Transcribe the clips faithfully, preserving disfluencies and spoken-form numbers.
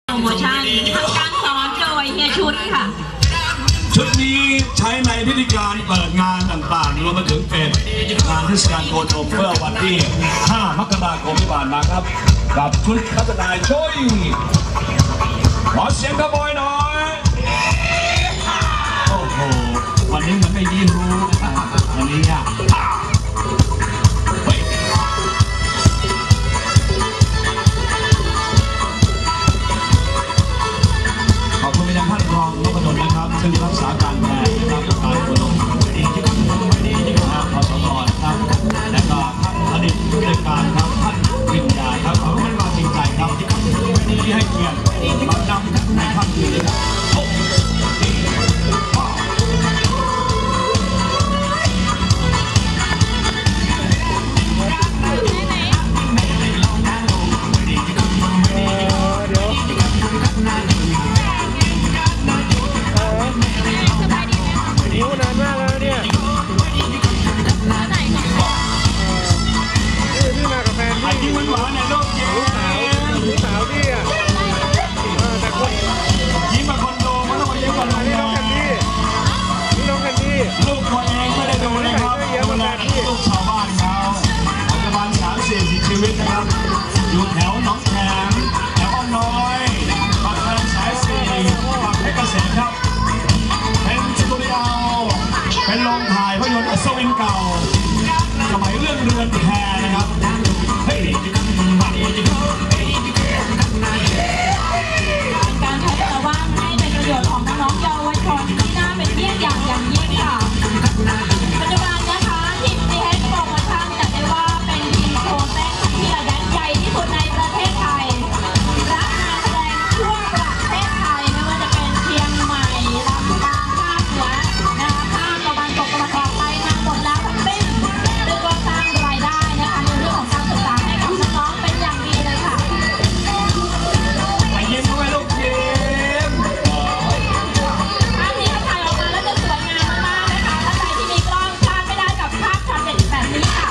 โปรโมชั่นทำการสอนโดยเฮียชุดค่ะชุดนี้ใช้ในพิธีการเปิดงานต่างๆรวมไปถึงเป็นงานเทศกาลโกโจมเมื่อวันที่ห้ามกราคมที่ผ่านมาครับกับชุดพัฒนาช่วยขอเสียงกระบอยหน่อยโอ้โหวันนี้มันไม่ยิ้มรู้วันนี้อ่ะขอบคุณไปยังท่านรองนพดลนะครับซึ่งรักษาการแทนนะครับการโกโจมนะครับพสกครับและก็ท่านอดีตผู้จัดการครับท่านวิญญาครับขอบคุณมากจริงใจครับที่ให้เกียรติมานำในค่ำคืนนี้ครับอยู่แถวหนองแขมแถวอ้อมน้อยปากทางสายสี่ปากเพชรเกษมครับเป็นสตูดิโอเป็นโรงถ่ายภาพยนตร์อัศวินเก่าสมัยเรื่องเรือนแพนะครับเฮ้ยการใช้เวลาว่างให้เป็นประโยชน์ของน้องๆเยาวชนที่น่าเป็นเยี่ยงอย่างอย่างยิ่งค่ะปัจจุบันนะคะทีมดีเฮดโปรโมชั่นจัดได้ว่าเป็นทีมโชว์เต้นที่ระดับใหญ่ที่สุดในประเทศไทยรับงานแสดงทั่วประเทศไทยไม่ว่าจะเป็นเชียงใหม่ลำปางภาคเหนือนะคะภาคตะวันตกตะวันออกไปมาหมดแล้วทั้งสิ้นซึ่งก็สร้างรายได้นะคะในเรื่องของการศึกษาให้กับน้องๆเป็นอย่างดีเลยค่ะไปยิ้มด้วยลูกยิ้มภาพนี้ก็ถ่ายออกมาแล้วจะสวยงามมากๆนะคะและใครที่มีกล้องพลาดไม่ได้กับภาพช็อตเด็ดแบบนี้ค่ะ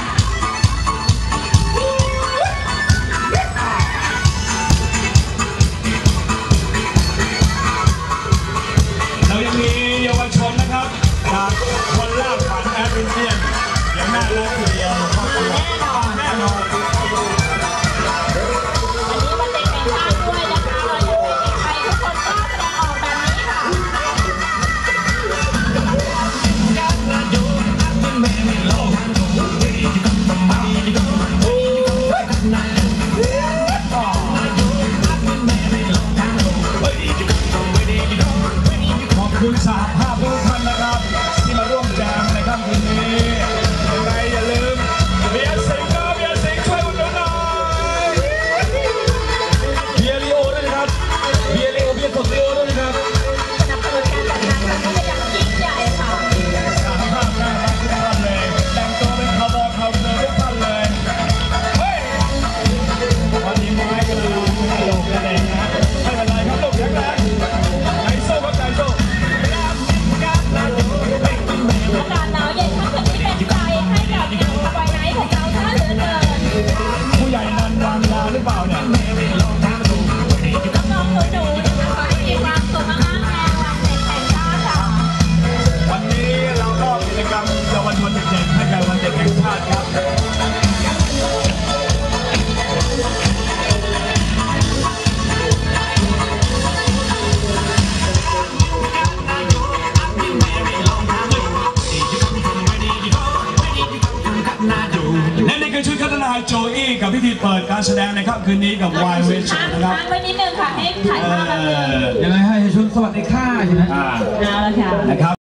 เรายังมีเยาวชนนะครับจากคนล่าฝันแอดเวนเจอร์อย่างน่ารักทีเดียวแน่นอนแน่นอนวันนี้วันเด็กแห่งชาติด้วยนะคะเราอยากให้ใครทุกคนกล้าแสดงออกแบบนี้ค่ะขอบคุณสหภาพทุกท่านนะครับที่มาร่วมแจมในค่ำคืนนี้ยังไงอย่าลืมเบียร์สิงก็เบียร์สิงช่วยอุดหนุนหน่อยเบียร์ลีโอด้วยนะครับเบียร์ลีโอเบียร์สดลีโอด้วยนะครับสนับสนุนการจัดงานครั้งนี้อย่างยิ่งใหญ่ค่ะสหภาพน่ารักทุกท่านเลยแต่งตัวเป็นคาวบอยคาวเกอร์ทุกท่านเลยเฮ้ยวันนี้ไม้กันเลยไม่ลงกันเองนะไม่เป็นไรครับลูกแข็งแรงใจโซ่ครับใจโซ่อากาศหนาวเย็นค่ำคืนนี้เป็นใจให้กับงานสบายไนท์ของเราท่าเหลือเกินผู้ใหญ่นันวางยาหรือเปล่าเนี่ยน้องๆหนูๆนะคะขอให้มีความสุขมากๆในวันเด็กแห่งชาติค่ะวันนี้เราก็กิจกรรมเยาวชนเด็กๆให้กับวันเด็กแห่งชาติครับและนี่คือชุดคัตนาโจอี้กับพิธีเปิดการแสดงในค่ำคืนนี้กับวายเวชนะครับค้างไว้นิดนึงค่ะให้ถ่ายภาพกันเลยยังไงให้ชุดสวัสดีค่ะใช่ไหมเอาละค่ะ